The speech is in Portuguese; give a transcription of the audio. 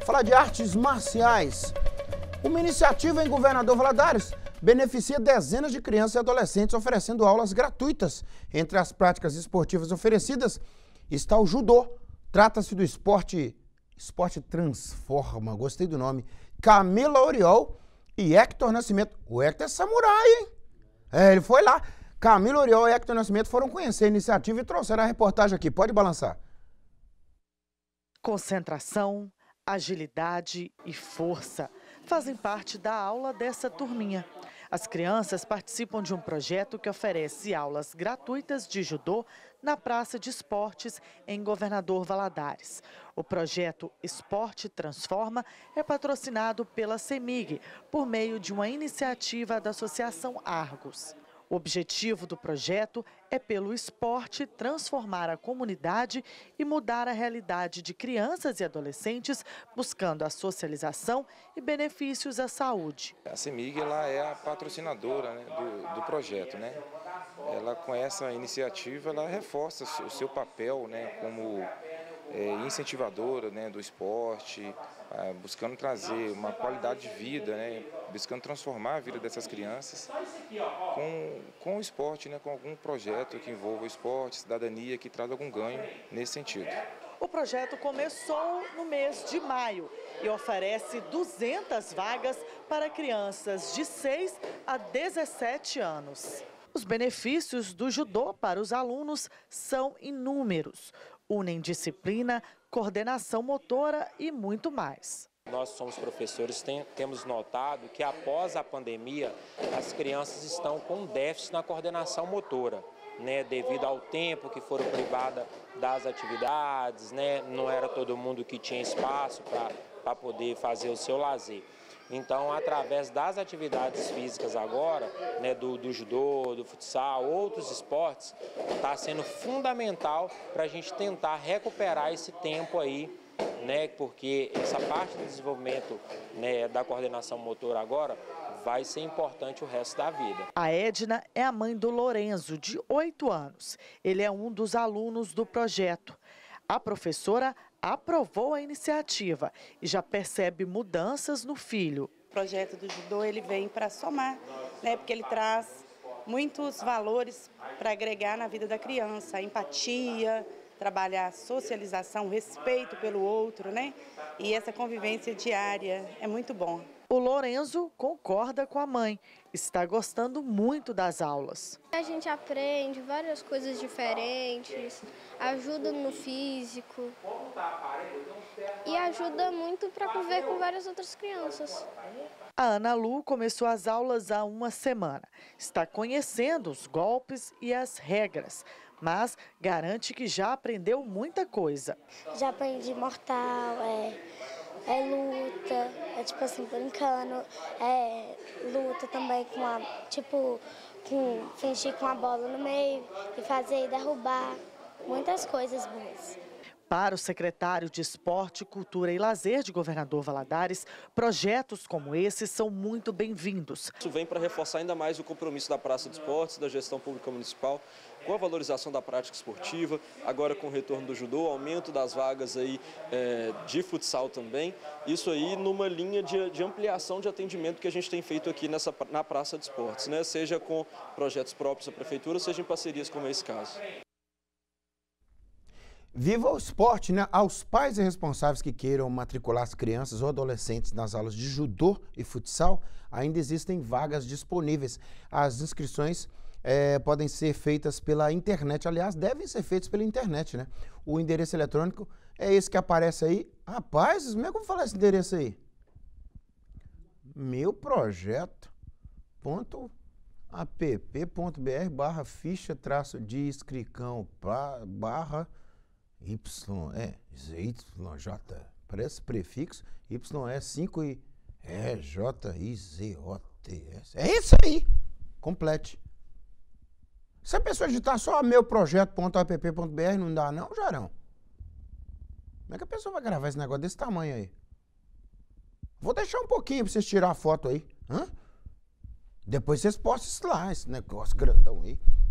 Falar de artes marciais. Uma iniciativa em Governador Valadares beneficia dezenas de crianças e adolescentes oferecendo aulas gratuitas. Entre as práticas esportivas oferecidas está o judô. Trata-se do esporte Transforma, gostei do nome, Camila Oriol e Hector Nascimento. O Hector é samurai, hein? Ele foi lá. Camila Oriol e Hector Nascimento foram conhecer a iniciativa e trouxeram a reportagem aqui. Pode balançar. Concentração, agilidade e força fazem parte da aula dessa turminha. As crianças participam de um projeto que oferece aulas gratuitas de judô na Praça de Esportes em Governador Valadares. O projeto Esporte Transforma é patrocinado pela CEMIG por meio de uma iniciativa da Associação Argos. O objetivo do projeto é, pelo esporte, transformar a comunidade e mudar a realidade de crianças e adolescentes, buscando a socialização e benefícios à saúde. A CEMIG ela é a patrocinadora, né, do projeto, né? Ela, com essa iniciativa, ela reforça o seu papel, né, como incentivadora, né, do esporte, buscando trazer uma qualidade de vida, né, buscando transformar a vida dessas crianças com o esporte, né, com algum projeto que envolva o esporte, cidadania, que traga algum ganho nesse sentido. O projeto começou no mês de maio e oferece 200 vagas para crianças de 6 a 17 anos. Os benefícios do judô para os alunos são inúmeros. Unem disciplina, coordenação motora e muito mais. Nós somos professores, temos notado que após a pandemia, as crianças estão com déficit na coordenação motora, né, devido ao tempo que foram privadas das atividades, né, não era todo mundo que tinha espaço para poder fazer o seu lazer. Então, através das atividades físicas agora, né, do judô, do futsal, outros esportes, está sendo fundamental para a gente tentar recuperar esse tempo aí, né, porque essa parte do desenvolvimento, né, da coordenação motora agora vai ser importante o resto da vida. A Edna é a mãe do Lorenzo, de 8 anos. Ele é um dos alunos do projeto. A professora aprovou a iniciativa e já percebe mudanças no filho. O projeto do judô ele vem para somar, né, porque ele traz muitos valores para agregar na vida da criança, a empatia, trabalhar a socialização, o respeito pelo outro, né? E essa convivência diária é muito bom. O Lorenzo concorda com a mãe, está gostando muito das aulas. A gente aprende várias coisas diferentes, ajuda no físico e ajuda muito para conviver com várias outras crianças. A Ana Lu começou as aulas há uma semana. Está conhecendo os golpes e as regras, mas garante que já aprendeu muita coisa. Já aprendi mortal, luta, tipo assim, brincando, luta também com fingir com a bola no meio e fazer e derrubar, muitas coisas boas. Para o secretário de Esporte, Cultura e Lazer de Governador Valadares, projetos como esse são muito bem-vindos. Isso vem para reforçar ainda mais o compromisso da Praça de Esportes, da gestão pública municipal, com a valorização da prática esportiva, agora com o retorno do judô, aumento das vagas aí, de futsal também. Isso aí numa linha de ampliação de atendimento que a gente tem feito aqui na Praça de Esportes, né? Seja com projetos próprios da Prefeitura, seja em parcerias como é esse caso. Viva o esporte, né? Aos pais e responsáveis que queiram matricular as crianças ou adolescentes nas aulas de judô e futsal, ainda existem vagas disponíveis. As inscrições podem ser feitas pela internet, aliás, devem ser feitas pela internet, né? O endereço eletrônico é esse que aparece aí. Rapaz, como é que eu vou falar esse endereço aí? meuprojeto.app.br/ficha-de-inscrição/YJ, parece prefixo, YE5 e JIZOTS. É isso aí, complete. Se a pessoa digitar só meuprojeto.app.br, não dá não, Jarão? Como é que a pessoa vai gravar esse negócio desse tamanho aí? Vou deixar um pouquinho pra vocês tirar a foto aí. Depois vocês postam isso lá, esse negócio grandão aí.